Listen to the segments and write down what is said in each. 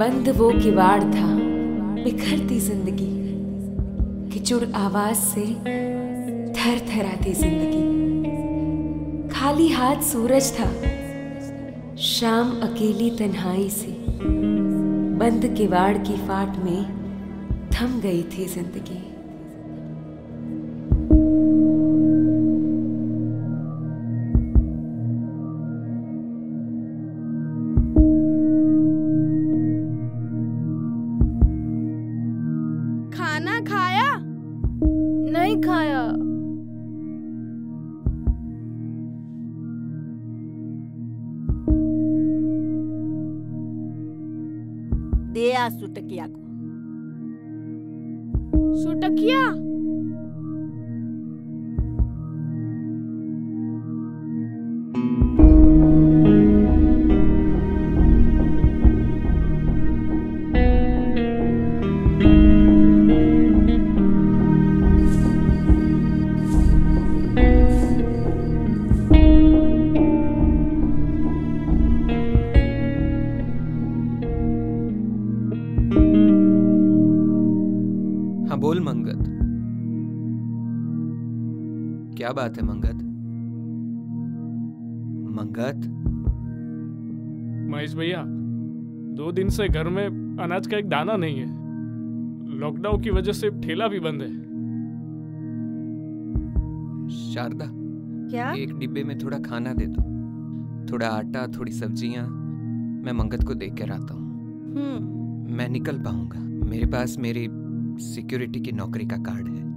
बंद वो किवाड़ था, बिखरती जिंदगी, किचुड़ आवाज से थर थराती जिंदगी। खाली हाथ सूरज था, शाम अकेली तन्हाई से, बंद किवाड़ की फाट में थम गई थी जिंदगी। खाना खाया? नहीं खाया। दे आ सुटकिया को। सुटकिया? हाँ बोल मंगत, क्या बात है मंगत? मंगत? महेश भैया, 2 दिन से घर में अनाज का एक दाना नहीं है। लॉकडाउन की वजह से ठेला भी बंद है। शारदा, क्या? एक डिब्बे में थोड़ा खाना दे दो, थोड़ा आटा, थोड़ी सब्जियां। मैं मंगत को देख कर आता हूँ। मैं निकल पाऊंगा, मेरे पास मेरी सिक्योरिटी की नौकरी का कार्ड है।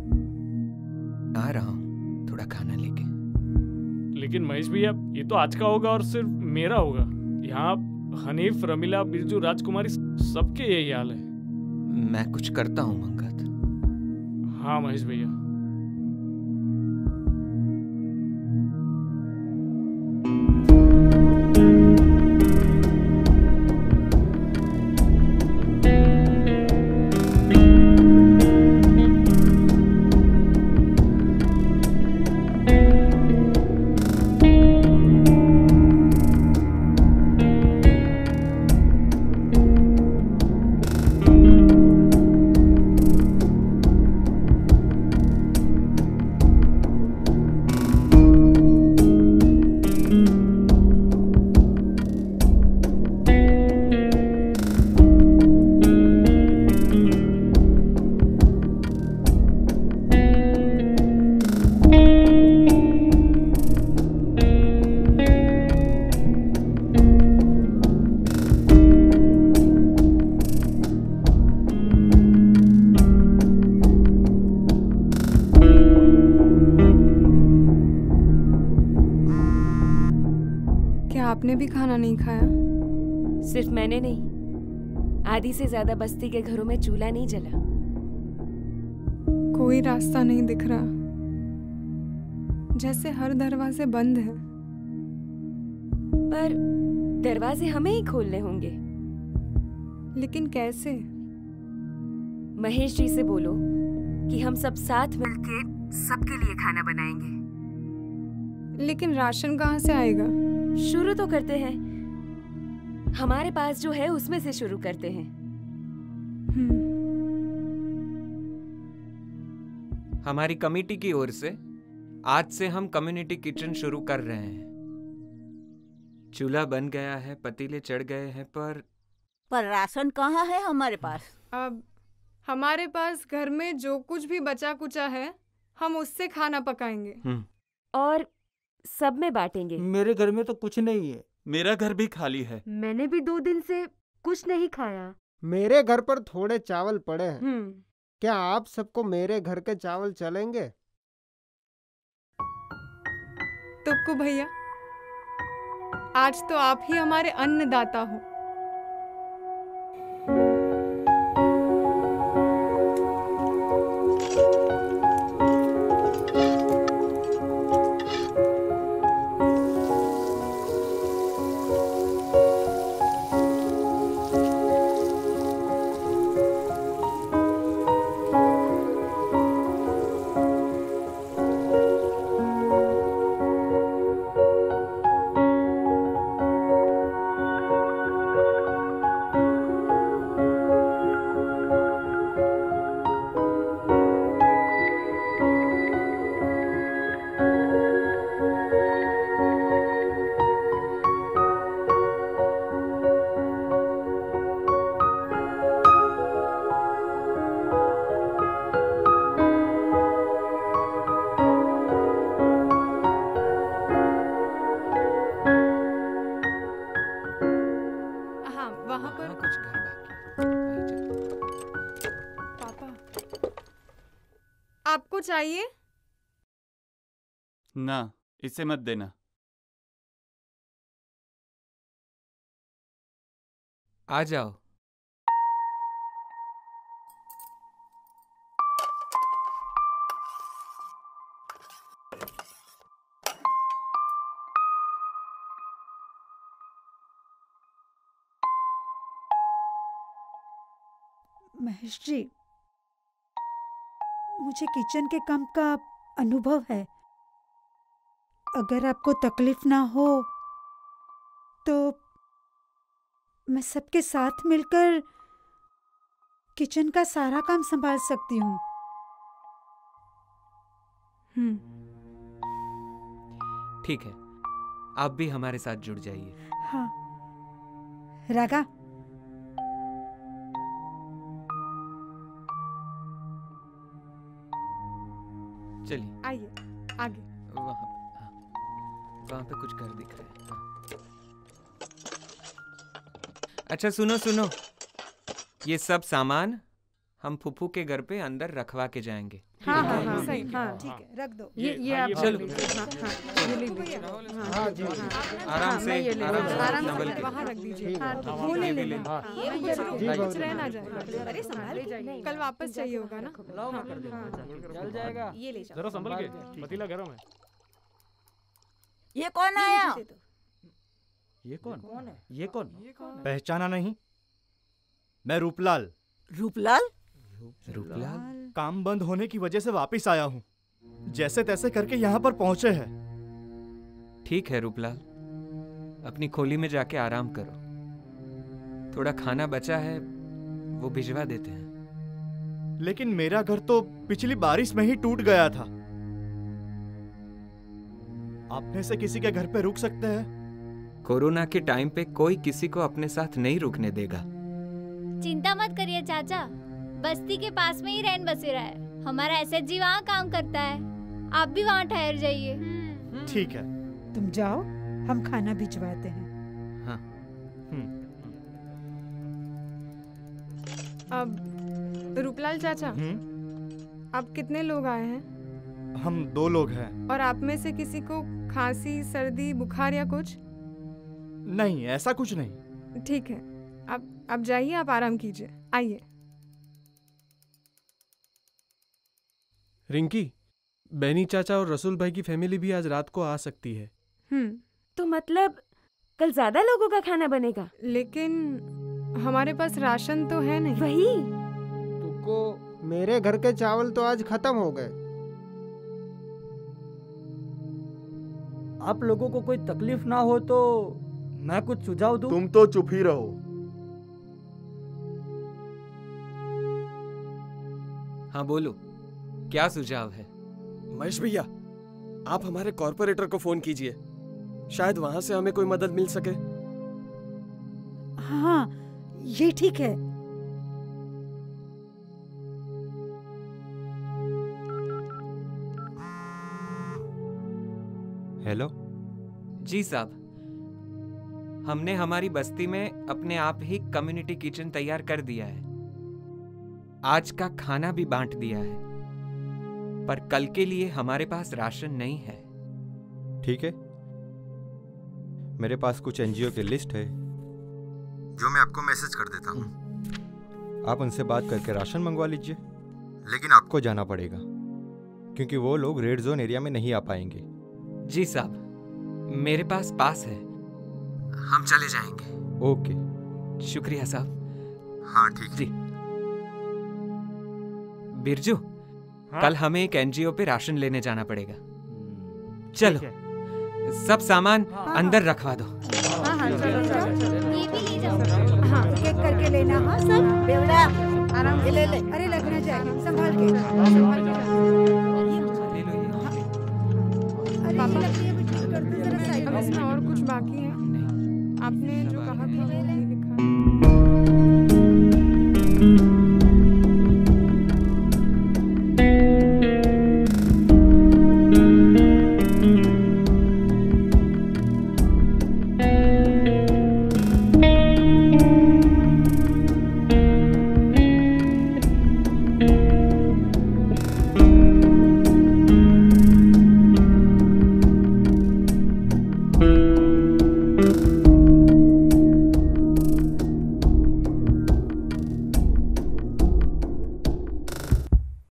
आ रहा हूँ थोड़ा खाना लेके। लेकिन महेश भैया, ये तो आज का होगा और सिर्फ मेरा होगा। यहाँ हनीफ, रमीला, बिरजू, राजकुमारी सबके यही हाल है। मैं कुछ करता हूँ मंगत। हाँ महेश भैया। आपने भी खाना नहीं खाया? सिर्फ मैंने नहीं, आधी से ज्यादा बस्ती के घरों में चूल्हा नहीं जला। कोई रास्ता नहीं दिख रहा, जैसे हर दरवाजे बंद हैं। पर दरवाजे हमें ही खोलने होंगे। लेकिन कैसे? महेश जी से बोलो कि हम सब साथ मिलके सबके लिए खाना बनाएंगे। लेकिन राशन कहाँ से आएगा? शुरू तो करते हैं, हमारे पास जो है उसमें से शुरू करते हैं। हमारी कमेटी की ओर से आज से हम कम्युनिटी किचन शुरू कर रहे हैं। चूल्हा बन गया है, पतीले चढ़ गए हैं, पर राशन कहाँ है हमारे पास? अब हमारे पास घर में जो कुछ भी बचा कुचा है, हम उससे खाना पकाएंगे और सब में बांटेंगे। मेरे घर में तो कुछ नहीं है। मेरा घर भी खाली है। मैंने भी 2 दिन से कुछ नहीं खाया। मेरे घर पर थोड़े चावल पड़े हैं। क्या आप सबको मेरे घर के चावल चलेंगे? तुक्कू भैया, आज तो आप ही हमारे अन्नदाता हो। चाहिए? ना, इसे मत देना। आ जाओ। महेश जी, मुझे किचन के काम का अनुभव है। अगर आपको तकलीफ ना हो तो मैं सबके साथ मिलकर किचन का सारा काम संभाल सकती हूँ। ठीक है, आप भी हमारे साथ जुड़ जाइए। हाँ। रागा, चलिए आइए आगे। वहाँ पे कुछ घर दिख रहा है। हाँ। अच्छा सुनो सुनो, ये सब सामान हम फूफू के घर पे अंदर रखवा के जाएंगे। हाँ हाँ हाँ सही, हाँ ठीक है, रख दो। ये आप चलो। ये ले लीजिए। हाँ जी आराम से आराम संभल से के। वहाँ रख दीजिए। ठीक है। हाँ, वो ले ले लेना। कुछ रह ना जाए। अरे संभाल के। कल वापस चाहिए होगा ना? चल जाएगा। ये ले जाओ। जरा संभल के, पतीला गरम है। ये कौन आया? ये कौन है? ये कौन? पहचाना नहीं? मैं रूपलाल। रूपलाल? रूपलाल? काम बंद होने की वजह से वापस आया हूँ। जैसे तैसे करके यहाँ पर पहुँचे हैं। ठीक है रूपलाल, अपनी खोली में जाके आराम करो। थोड़ा खाना बचा है, वो भिजवा देते हैं। लेकिन मेरा घर तो पिछली बारिश में ही टूट गया था। आप में से किसी के घर पे रुक सकते हैं? कोरोना के टाइम पे कोई किसी को अपने साथ नहीं रुकने देगा। चिंता मत करिए चाचा, बस्ती के पास में ही रैन बसेरा है। हमारा एसएचजी वहाँ काम करता है, आप भी वहाँ ठहर जाइए। ठीक है, तुम जाओ, हम खाना भिजवाते हैं। हाँ। अब रूपलाल चाचा, आप कितने लोग आए हैं? हम 2 लोग हैं। और आप में से किसी को खांसी, सर्दी, बुखार या कुछ? नहीं, ऐसा कुछ नहीं। ठीक है, आप जाइए, आप आराम कीजिए। आइए। रिंकी, बैनी चाचा और रसूल भाई की फैमिली भी आज रात को आ सकती है। तो मतलब कल ज्यादा लोगों का खाना बनेगा? लेकिन हमारे पास राशन तो है नहीं। वही तुमको मेरे घर के चावल तो आज खत्म हो गए। आप लोगों को कोई तकलीफ ना हो तो मैं कुछ सुझाव दूं? तुम तो चुप ही रहो। हाँ बोलो, क्या सुझाव है? महेश भैया, आप हमारे कॉर्पोरेटर को फोन कीजिए, शायद वहां से हमें कोई मदद मिल सके। हाँ, ये ठीक है। हेलो जी साहब, हमने हमारी बस्ती में अपने आप ही कम्युनिटी किचन तैयार कर दिया है। आज का खाना भी बांट दिया है, पर कल के लिए हमारे पास राशन नहीं है। ठीक है, मेरे पास कुछ एनजीओ की लिस्ट है जो मैं आपको मैसेज कर देता हूँ। आप उनसे बात करके राशन मंगवा लीजिए, लेकिन आपको जाना पड़ेगा क्योंकि वो लोग रेड जोन एरिया में नहीं आ पाएंगे। जी साहब, मेरे पास है, हम चले जाएंगे। ओके, शुक्रिया साहब। हाँ ठीक जी। बिरजू, कल हमें एक एनजीओ पे राशन लेने जाना पड़ेगा। चलो, सब सामान अंदर रखवा दो। हाँ हाँ, चलो चलो। ये भी ले जाओ। हाँ, एक एक करके लेना। हाँ सब बेवड़ा, आराम से ले ले। अरे लग ना जाए, संभाल के। संभाल के। पापा, अरे ये ठीक कर दो जरा साइड अब में। इसमें और कुछ बाकी है? आपने जो कहा था वो लिख